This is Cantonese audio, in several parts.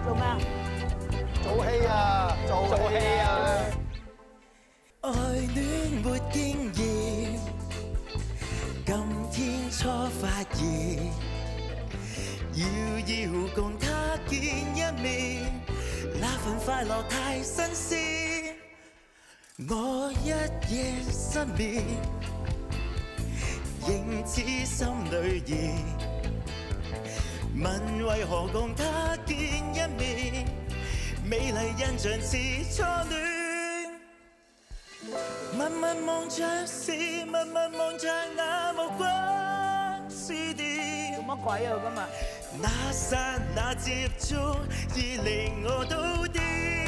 做咩啊？ 做戲啊，做戲啊！ 愛戀沒經驗，今天初發現，遙共他見一面，那份快樂太新鮮。我一夜失眠，仍知心裏熱，問為何共他見一面，美麗印象似初戀。默默望着是，默默望着那目光似電。 做乜鬼啊今日？ 那剎那接觸已令我倒跌，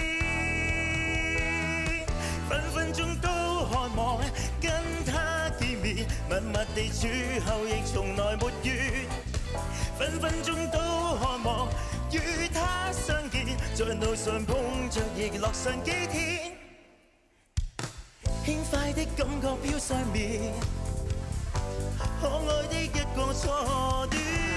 分分鐘都渴望跟他見面，默默地處後亦從來沒遇，分分鐘都渴望與他相見，在路上碰着亦樂上幾天。輕快的感覺飄上面，可愛的一個初戀。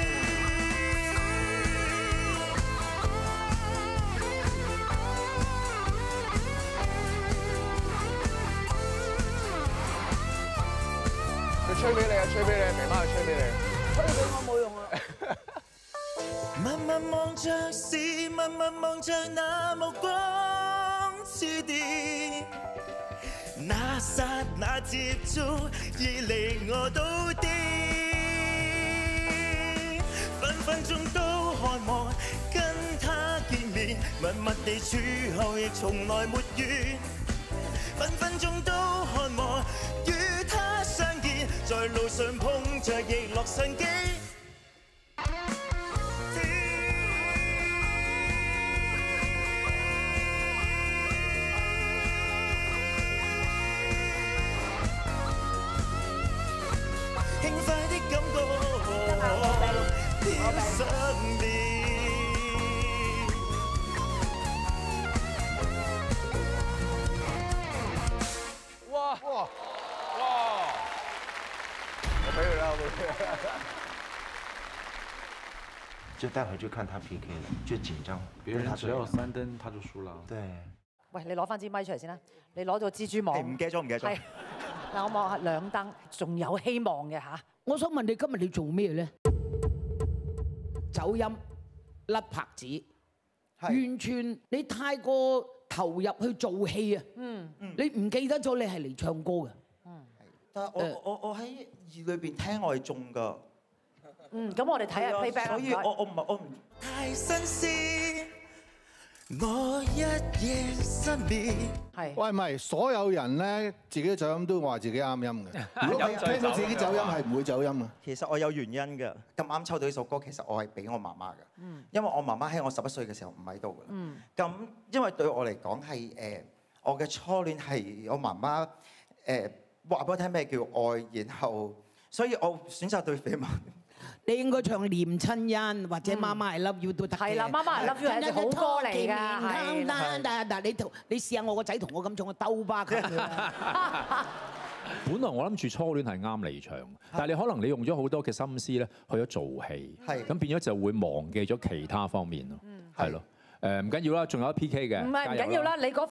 佢吹俾你啊，吹俾你，明媽佢吹俾你。 吹俾我冇用啊！ 默默望着是，默默望着那目光似電。那剎那接觸已令我倒跌，分分鐘都渴望跟他見面，默默地處後亦從來沒遇，分分鐘都渴望與他相見，在路上碰着亦樂上幾。輕快的感覺飄上面。 哇哇哇！我俾佢啦，我俾佢。 就待會就看他 PK 了，就緊張。 別人只要有3燈，他就輸了。 對。 喂，你攞翻支咪出嚟先啦，你攞咗蜘蛛網。 唔記得咗，唔記得咗。 係。嗱，我望下兩燈，仲有希望嘅嚇。 我想問你今日你做咩咧？走音、甩拍子，完全你太過投入去做戲啊！你唔記得咗你係嚟唱歌嘅。 但係我喺耳裏邊聽我係中㗎。 咁我哋睇下 playback 啦。 所以我唔太新鮮。我一夜失眠。 係。 喂，唔係所有人咧，自己走音都話自己啱音嘅。如果聽到自己走音係唔會走音啊。 其實我有原因嘅。咁啱抽到呢首歌，其實我係俾我媽媽嘅。因為我媽媽喺我11歲嘅時候唔喺度㗎。咁因為對我嚟講係我嘅初戀係我媽媽話俾我聽咩叫愛，然後所以我選擇對緋聞。 你應該唱《念親恩》或者《媽媽 I Love You》都得嘅。 係啦，《媽媽 I Love You》係一隻好歌嚟㗎。 但你試下我個仔同我咁唱，我兜巴佢。 本來我諗住初戀係啱你唱，但係你可能你用咗好多嘅心思咧，去咗做戲，咁變咗就會忘記咗其他方面咯，係咯。唔緊要啦，仲有 PK 嘅。 唔係唔緊要啦，你嗰